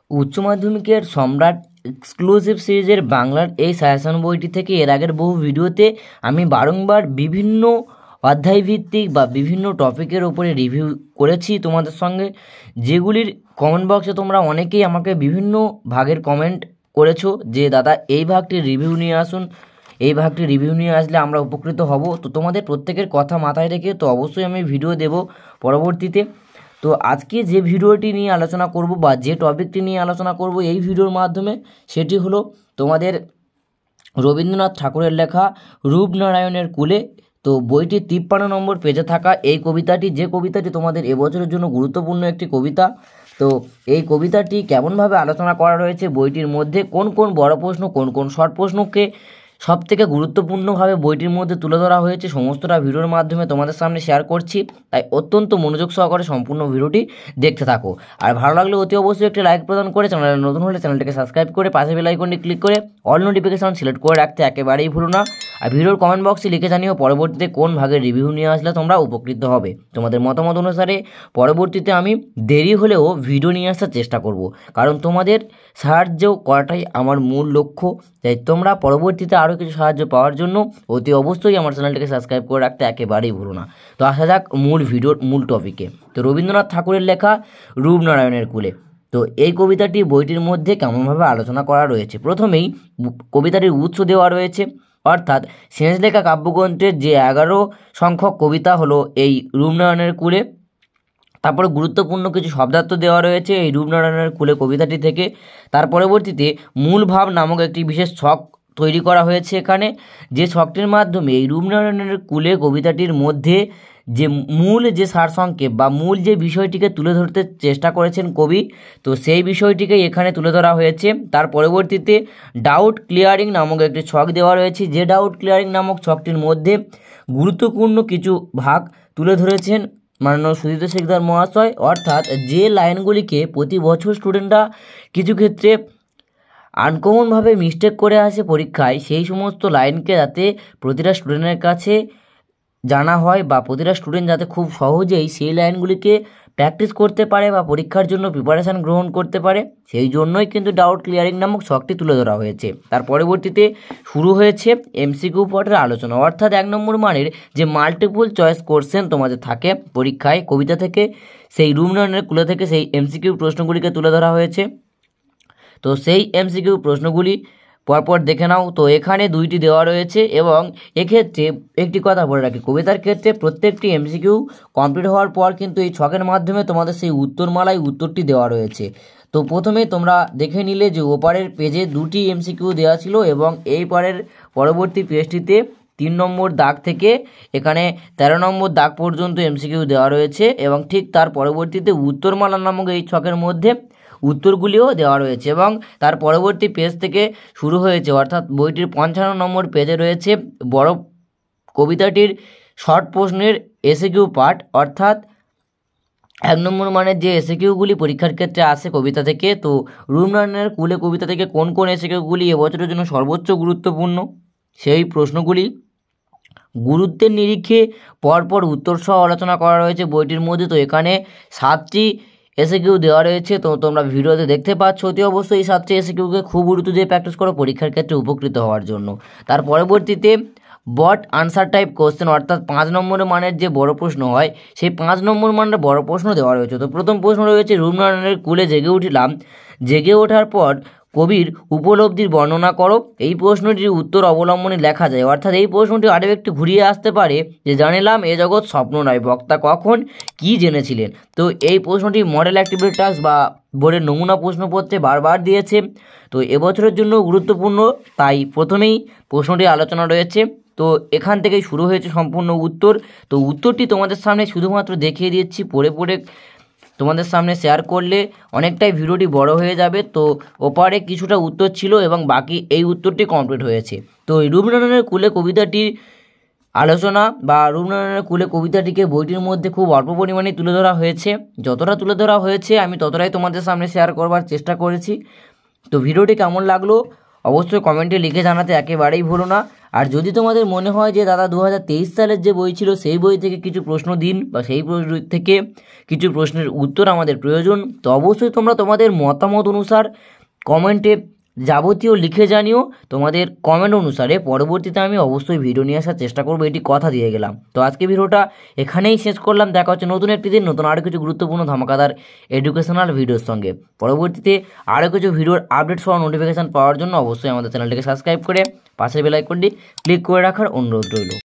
উচ্চ মাধ্যমিকের সম্রাট এক্সক্লুসিভ সিরিজের বাংলার এই সাজেশন বইটি থেকে এর আগের বহু ভিডিওতে আমি বারংবার বিভিন্ন অধ্যায়ভিত্তিক বা বিভিন্ন টপিকের ওপরে রিভিউ করেছি তোমাদের সঙ্গে, যেগুলির কমেন্ট বক্সে তোমরা অনেকেই আমাকে বিভিন্ন ভাগের কমেন্ট করেছো যে দাদা এই ভাগটির রিভিউ নিয়ে আসুন, এই ভাগটি রিভিউ নিয়ে আসলে আমরা উপকৃত হব। তো তোমাদের প্রত্যেকের কথা মাথায় রেখে তো অবশ্যই আমি ভিডিও দেব পরবর্তীতে। তো আজকে যে ভিডিওটি নিয়ে আলোচনা করব বা যে টপিকটি নিয়ে আলোচনা করব এই ভিডিওর মাধ্যমে, সেটি হলো তোমাদের রবীন্দ্রনাথ ঠাকুরের লেখা রূপনারায়ণের কূলে। তো বইটির 53 নম্বর পেজে থাকা এই কবিতাটি, যে কবিতাটি তোমাদের এবছরের জন্য গুরুত্বপূর্ণ একটি কবিতা। তো এই কবিতাটি কেমনভাবে আলোচনা করা রয়েছে, বইটির মধ্যে কোন কোন বড় প্রশ্ন, কোন কোন শর্ট প্রশ্নকে সব থেকে গুরুত্বপূর্ণভাবে বইটির মধ্যে তুলে ধরা হয়েছে, সমস্তটা ভিডিওর মাধ্যমে তোমাদের সামনে শেয়ার করছি। তাই অত্যন্ত মনোযোগ সহকারে সম্পূর্ণ ভিডিওটি দেখতে থাকো। আর ভালো লাগলে অতি অবশ্যই একটি লাইক প্রদান করে, চ্যানেলে নতুন হলে চ্যানেলটিকে সাবস্ক্রাইব করে পাশে বেল আইকনটি ক্লিক করে অল নোটিফিকেশন সিলেক্ট করে রাখতে একেবারেই ভুলো না। আর ভিডিওর কমেন্ট বক্সে লিখে জানিও পরবর্তীতে কোন ভাগের রিভিউ নিয়ে আসলে তোমরা উপকৃত হবে। তোমাদের মতামত অনুসারে পরবর্তীতে আমি দেরি হলেও ভিডিও নিয়ে আসার চেষ্টা করব, কারণ তোমাদের সাহায্য করাটাই আমার মূল লক্ষ্য। তাই তোমরা পরবর্তীতে আরও কিছু সাহায্য পাওয়ার জন্য অতি অবশ্যই আমার চ্যানেলটিকে সাবস্ক্রাইব করে রাখতে একেবারেই ভুলো না। তো আসা যাক মূল ভিডিওর মূল টপিকে। তো রবীন্দ্রনাথ ঠাকুরের লেখা রূপনারায়ণের কূলে, তো এই কবিতাটি বইটির মধ্যে কেমনভাবে আলোচনা করা রয়েছে। প্রথমেই কবিতাটির উৎস দেওয়া রয়েছে, অর্থাৎ সেঞ্জলেখা কাব্যগ্রন্থের যে 11 সংখ্যক কবিতা হলো এই রূপনারায়ণের কূলে। তারপরে গুরুত্বপূর্ণ কিছু শব্দার্থ দেওয়া রয়েছে এই রূপনারায়ণের কূলে কবিতাটি থেকে। তার পরবর্তীতে মূল ভাব নামক একটি বিশেষ ছক তৈরি করা হয়েছে এখানে, যে ছকটির মাধ্যমে এই রূপনারায়ণের কূলে কবিতাটির মধ্যে যে মূল যে সারসংক্ষেপ বা মূল যে বিষয়টিকে তুলে ধরতে চেষ্টা করেছেন কবি, তো সেই বিষয়টিকে এখানে তুলে ধরা হয়েছে। তার পরবর্তীতে ডাউট ক্লিয়ারিং নামক একটি ছক দেওয়া রয়েছে, যে ডাউট ক্লিয়ারিং নামক ছকটির মধ্যে গুরুত্বপূর্ণ কিছু ভাগ তুলে ধরেছেন মাননীয় সুধীত শিকদার মহাশয়। অর্থাৎ যে লাইনগুলিকে প্রতি বছর স্টুডেন্টরা কিছু ক্ষেত্রে আনকমনভাবে মিস্টেক করে আসে পরীক্ষায়, সেই সমস্ত লাইনকে যাতে প্রতিটা স্টুডেন্টের কাছে জানা হয় বা প্রতিটা স্টুডেন্ট যাতে খুব সহজেই সেই লাইনগুলিকে প্র্যাকটিস করতে পারে বা পরীক্ষার জন্য প্রিপারেশান গ্রহণ করতে পারে, সেই জন্যই কিন্তু ডাউট ক্লিয়ারিং নামক ছকটি তুলে ধরা হয়েছে। তার পরবর্তীতে শুরু হয়েছে এমসিকিউ পার্টের আলোচনা, অর্থাৎ 1 নম্বর মানের যে মাল্টিপল চয়েস কোশ্চেন তোমাদের থাকে পরীক্ষায় কবিতা থেকে, সেই রূপনারায়ণের কূলে থেকে সেই এমসিকিউ প্রশ্নগুলিকে তুলে ধরা হয়েছে। তো সেই এমসিকিউ প্রশ্নগুলি পরপর দেখে নাও। তো এখানে 2টি দেওয়া রয়েছে, এবং এক্ষেত্রে একটি কথা বলে রাখি, কবিতার ক্ষেত্রে প্রত্যেকটি এমসিকিউ কমপ্লিট হওয়ার পর কিন্তু এই ছকের মাধ্যমে তোমাদের সেই উত্তরমালায় উত্তরটি দেওয়া রয়েছে। তো প্রথমে তোমরা দেখে নিলে যে ওপারের পেজে 2টি এমসিকিউ দেওয়া ছিল, এবং এই পারের পরবর্তী পেজটিতে 3 নম্বর দাগ থেকে এখানে 13 নম্বর দাগ পর্যন্ত এমসিকিউ দেওয়া রয়েছে, এবং ঠিক তার পরবর্তীতে উত্তরমালা নামক এই ছকের মধ্যে উত্তরগুলিও দেওয়া রয়েছে। এবং তার পরবর্তী পেজ থেকে শুরু হয়েছে, অর্থাৎ বইটির 55 নম্বর পেজে রয়েছে বড় কবিতাটির শর্ট প্রশ্নের এসএকিউ পার্ট, অর্থাৎ 1 নম্বর মানের যে এসএকিউগুলি পরীক্ষার ক্ষেত্রে আসে কবিতা থেকে। তো রূপনারায়ণের কূলে কবিতা থেকে কোন কোন এসএকিউগুলি এবছরের জন্য সর্বোচ্চ গুরুত্বপূর্ণ, সেই প্রশ্নগুলি গুরুত্বের নিরিখে পরপর উত্তর সহ আলোচনা করা রয়েছে বইটির মধ্যে। তো এখানে 7টি এসএকিউ দেওয়া রয়েছে, তো তোমরা ভিডিওতে দেখতে পাচ্ছ। অতি অবশ্যই এই 7টি এসএকিউকে খুব গুরুত্ব দিয়ে প্র্যাকটিস করো পরীক্ষার ক্ষেত্রে উপকৃত হওয়ার জন্য। তার পরবর্তীতে বট আনসার টাইপ কোশ্চেন, অর্থাৎ 5 নম্বরের মানের যে বড় প্রশ্ন হয়, সেই 5 নম্বর মানের বড় প্রশ্ন দেওয়া রয়েছে। তো প্রথম প্রশ্ন রয়েছে, রূপনারায়ণের কূলে জেগে উঠিলাম, জেগে ওঠার পর কবির উপলব্ধির বর্ণনা করো। এই প্রশ্নটির উত্তর অবলম্বনে লেখা যায়, অর্থাৎ এই প্রশ্নটি আরও একটু ঘুরিয়ে আসতে পারে যে জানিলাম এ জগৎ স্বপ্ন নয়, বক্তা কখন কি জেনেছিলেন। তো এই প্রশ্নটি মডেল অ্যাক্টিভিটি টাস্ক বা বোর্ডের নমুনা প্রশ্নপত্রে বারবার দিয়েছে, তো এবছরের জন্য গুরুত্বপূর্ণ, তাই প্রথমেই প্রশ্নটি আলোচনা রয়েছে। তো এখান থেকেই শুরু হয়েছে সম্পূর্ণ উত্তর। তো উত্তরটি তোমাদের সামনে শুধুমাত্র দেখিয়ে দিচ্ছি, পড়ে পড়ে তোমাদের সামনে শেয়ার করলে অনেকটাই ভিডিওটি বড় হয়ে যাবে। তো ওপারে কিছুটা উত্তর ছিল এবং বাকি এই উত্তরটি কমপ্লিট হয়েছে। তো এই রূপনারায়ণের কূলে কবিতাটির আলোচনা বা রূপনারায়ণের কূলে কবিতাটিকে বইটির মধ্যে খুব অল্প পরিমাণে তুলে ধরা হয়েছে, যতটা তুলে ধরা হয়েছে আমি ততটাই তোমাদের সামনে শেয়ার করবার চেষ্টা করেছি। তো ভিডিওটি কেমন লাগলো অবশ্যই কমেন্টে লিখে জানাতে একেবারেই ভুলো না। আর যদি তোমাদের মনে হয় যে দাদা 2023 সালের যে বই ছিল সেই বই থেকে কিছু প্রশ্ন দিন বা সেই বই থেকে কিছু প্রশ্নের উত্তর আমাদের প্রয়োজন, তো অবশ্যই তোমরা তোমাদের মতামত অনুসার কমেন্টে যাবতীয় লিখে জানিও। তোমাদের কমেন্ট অনুসারে পরবর্তীতে আমি অবশ্যই ভিডিও নিয়ে আসার চেষ্টা করবো, এটি কথা দিয়ে গেলাম। তো আজকে ভিডিওটা এখানেই শেষ করলাম। দেখা হচ্ছে নতুন একটি দিন নতুন আরও কিছু গুরুত্বপূর্ণ ধামাকাদার এডুকেশনাল ভিডিওর সঙ্গে। পরবর্তীতে আরও কিছু ভিডিওর আপডেট সহ নোটিফিকেশান পাওয়ার জন্য অবশ্যই আমাদের চ্যানেলটিকে সাবস্ক্রাইব করে পাশের বেল আইকনটি ক্লিক করে রাখার অনুরোধ রইল।